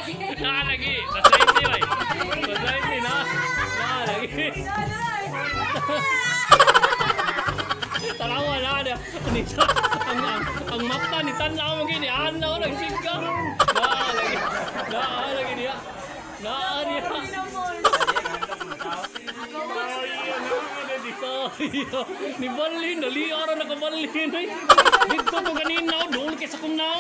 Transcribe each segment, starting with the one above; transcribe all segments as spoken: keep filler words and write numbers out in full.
Na lagi. Nasa ini ay. Nasa ini na. Na lagi. Tarawa na dia. Ni ang ang mata ni tanaw mo gini. Ano lang singka. Na lagi. Na lagi dia. Na dia. Ni balin dali ara nakabalin ay. Dito to kanina dul kay sa kumnaw.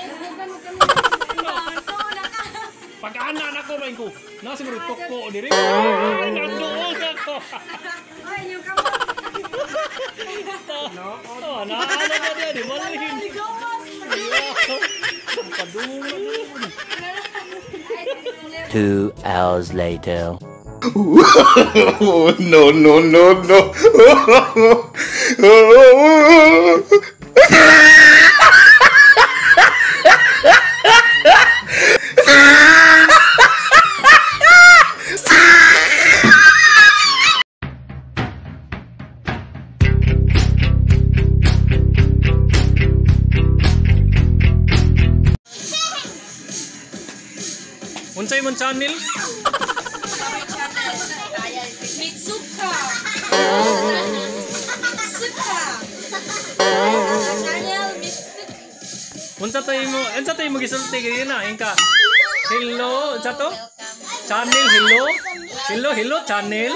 Pag-ana na ko bain ko. Na siguro toko diri. Ay nandoon ako. Ay yung kamot. No. Oh, na ana na dia di balin. Two hours later. No, no, no, no. Unsay mon channel? Mitsuka. Mitsuka. Channel Mitsuka. Unsa tay mo? Unsa tay mo gisulti gini na engka? Hello, unsa to? Channel hello. Hello, hello channel.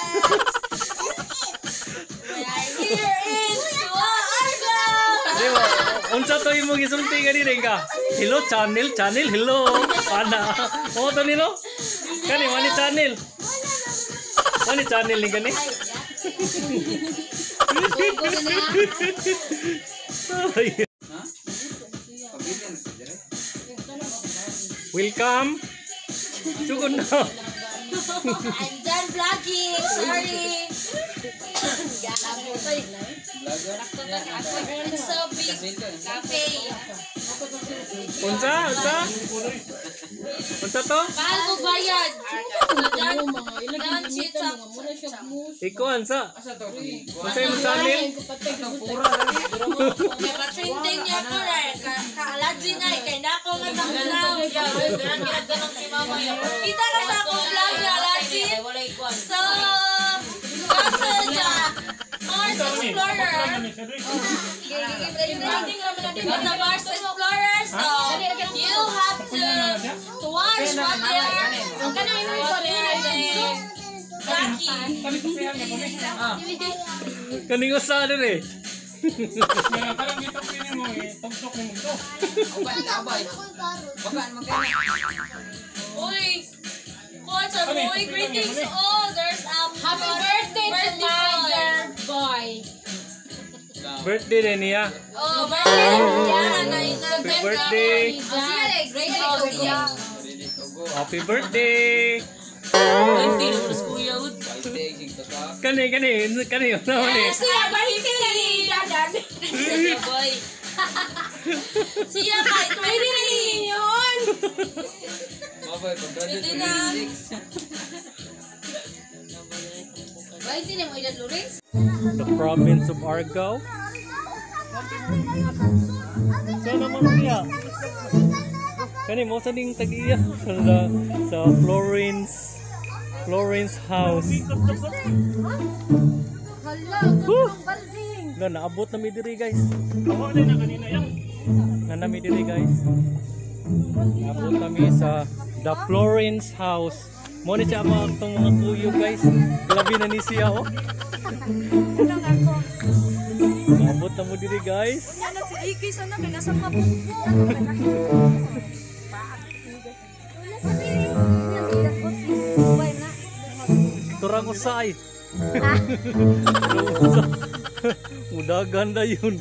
Diba? Unsa tay mo gisulti gini engka? Hello channel, channel hello. Ana. Oh to nilo. Kani wani channel. Wani channel ni gani? Welcome. Sugod na. I'm done vlogging. Sorry. It's so big. Cafe. Unsa? Unsa? Unsa to? Mahal mo bayad. Don't cheat up. Iko unsa? Unsa imong channel? Trending niya ko na. Ka-allergy na eh. Kaya na ako nga tanglaw. Kita ka sa akong vlog niya, allergy. So, kasi niya. Mars Explorer. The Mars Explorer. So, you have to to watch what they are. Jackie. Kaning usa dire. Parang ito pini mo eh, tugtok mo to. Uy, concert boy, greetings to all. There's a happy birthday to my dear boy. Birthday din niya. Oh, birthday niya na in Happy birthday. Happy birthday. Kani kani kani ano ni? Siya birthday dadan. Boy. Siya kay pwede na yun. Pwede na. Pwede na mo ilan Lawrence? The province of Argao. Saan naman niya? Kani mo sa ning tag-iya sa sa Florence Florence house. Hala, naabot na mi diri guys. Ako din na kanina yan. Na nami diri guys. Naabot kami sa the Florence house. Mo ni siya mga itong mga kuyo guys. Grabe na ni siya oh. Naabot na mo diri guys. Ano si Iki sana kay nasa mabukbo. Turang usay. Udah ganda yun.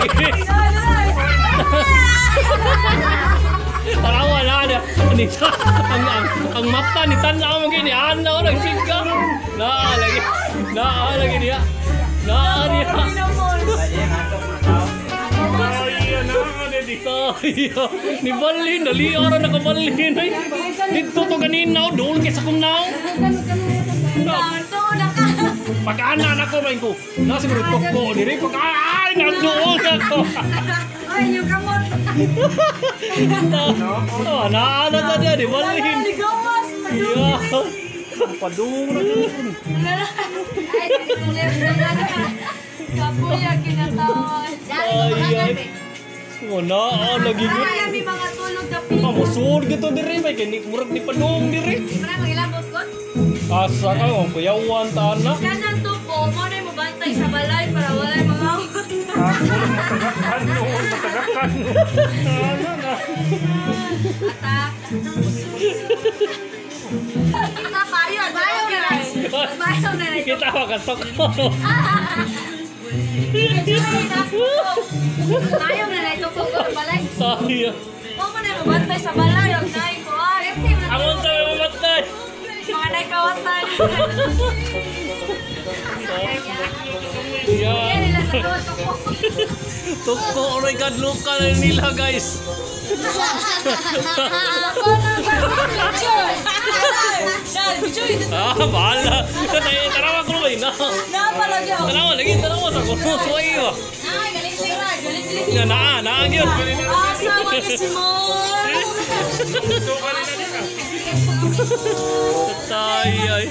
lagi. Tarawa na niya. Nita, ang, ang, ang mata ni tanaw mo gini. Ano, nagsigka. Na, lagi. Na, lagi niya. Na, niya. Kaya, ni Balin, dali ara nakabalin ay. Dito to kanina, doon kay sa kumnaw. Pagkaanan ako ba ko? Na siguro toko diri pag ay nandoon ako. Ay, yung kamot. Oh, na ana ta dia di Balin. Ligawas. Iya. Padung na dun. Ay, tuloy na na. Kapuya kinatawan. Ay, ay. Oh, na lagi gid. Ay, may mga tulog na pin. Pamusod gito diri may kini murag ni padung diri. Para magilabot ko. Asa ka mo kuyawan ta na. Kanan to po, mo na mo bantay sa balay para wala mga Matagakan no, matagakan no. Ano na? atak. Kita bayo, bayo na. Bayo na. Kita ka toko. Bayo na na ito ko balay. Ay. Mo mo na mo bantay sa balay, og nay ko. Ay, Ako sa mamatay. mga naikawatan. Yan. Yan nila sa loto ko. Tuko oray kadluka na nila guys. Ah, bahala. Tay tarawa ko ba ina. Napalagi ako. Tarawa lagi tarawa sa ko. Suway ba. Ay, galing sila, galing sila. Ya na na gyud. Asa mag-simol. Tay ay.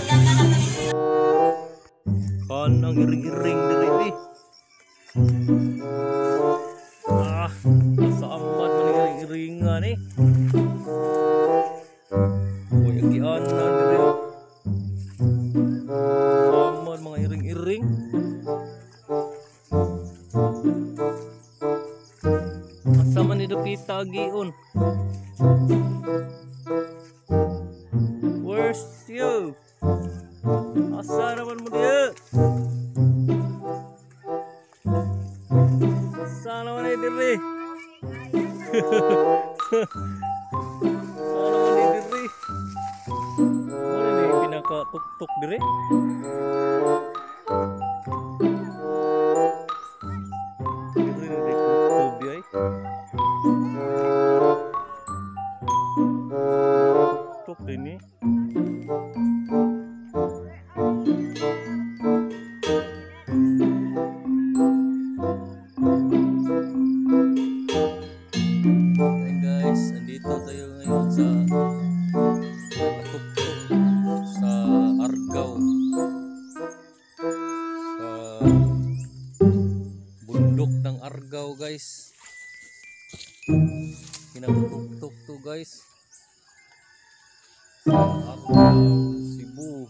Kanang iring-iring diri eh. Ah, sa ambat man iring-iringan eh. Uy, agian na diri. Amad mga iring-iring. Asa man ni dapita agion. Where's you? Asa naman mo dia? Asa naman ay diri? Asa naman ay diri? Ano ni pinaka-tuk-tuk diri? Diri diri tuk-tuk di ay. Tuk-tuk ini. Hey guys, andito tayo ngayon sa tuk-tuk sa Argao, sa bundok ng Argao guys. Kinatuk-tuk to guys. Argao, Cebu.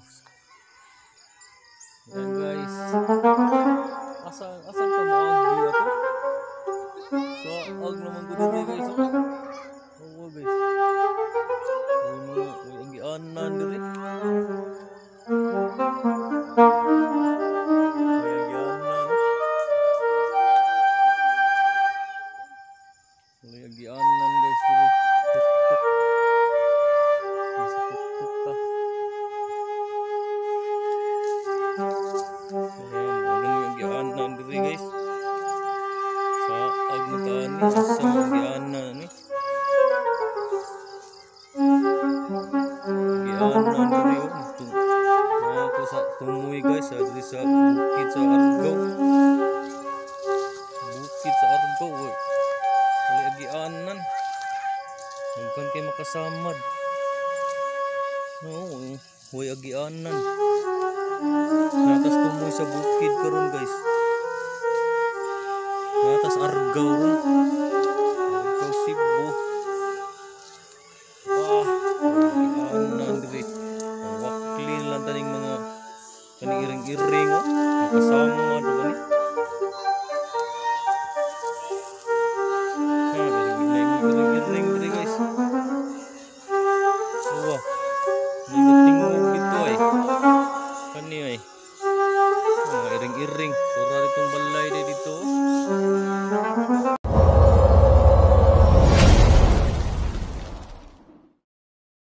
Yan guys. Asan asan ka mo ang ako? So, ag naman ko dito guys. Oh, guys. Uy, mga, uy, ang gianan diri. Uy, ang gianan. Uy, ang gianan guys diri. Tuk-tuk. Nasa tuk-tuk ta. Ayan, ang gianan diri guys. Sa agmutan ni sa giana ni giana diri ito mga ko sa tumuy guys sa diri sa bukid sa Argao, bukid sa Argao oy wala gianan nagkan kay makasamad no oy agianan natas tumuy sa bukid karon guys. Atas Argao ron. Argao Cebu. Ah, ano diri. Ang wakli lang taning mga kaning iring-iring oh. Nakasama mo ba ni? Ah, iring-iring diri guys. Oh. Ni tingog dito ay. Kani ay. Mga iring-iring. Tura ditong bala.